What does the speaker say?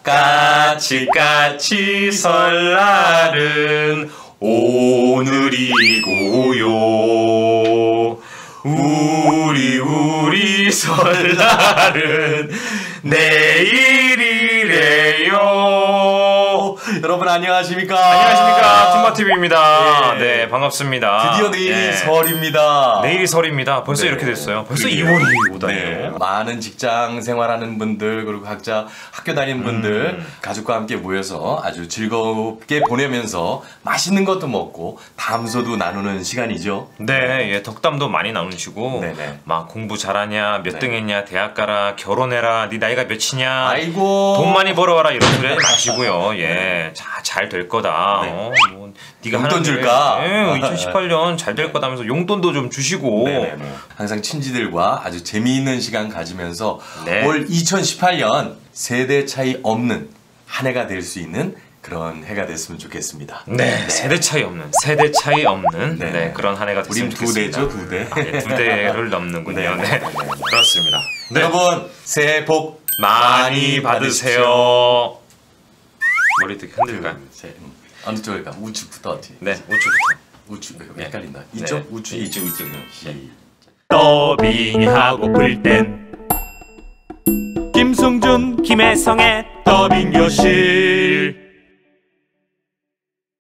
까치까치 설날은 오늘이고요. 우리 설날은 내일이래요. 여러분 안녕하십니까? 안녕하십니까? 툼바TV입니다. 네. 네, 반갑습니다. 드디어 내일이 네. 설입니다. 내일이 설입니다. 벌써 네. 이렇게 됐어요. 벌써 그래요. 2월이 오다니요. 네. 많은 직장 생활하는 분들 그리고 각자 학교 다니는 분들 가족과 함께 모여서 아주 즐겁게 보내면서 맛있는 것도 먹고 담소도 나누는 시간이죠. 네, 예, 덕담도 많이 나누시고 네네. 막 공부 잘하냐, 몇 네. 등 했냐, 대학 가라, 결혼해라, 네 나이가 몇이냐, 아이고 돈 많이 벌어와라 이런 소리 하지 마시고요. 예, 잘 될 거다. 네. 뭐 네가 용돈 하는 줄까? 예, 2018년 잘 될 거다면서 용돈도 좀 주시고. 네네네. 항상 친지들과 아주 재미있는 시간 가지면서 네. 올 2018년 세대 차이 없는 한 해가 될 수 있는 그런 해가 됐으면 좋겠습니다. 네, 세대 차이 없는 네. 네, 그런 한 해가 됐으면 우린 두 좋겠습니다. 대죠, 두 대. 아, 예, 두 대를 넘는군요. 네. 네, 그렇습니다. 네. 여러분 새해 복 많이 받으세요. 머리 되게 흔들까요? 어느 쪽일까? 우측부터 어디? 네, 우측부터. 우측 네. 헷갈린다. 이쪽? 네. 우측? 이쪽. 더빙하고플 김승준, 김혜성의 더빙교실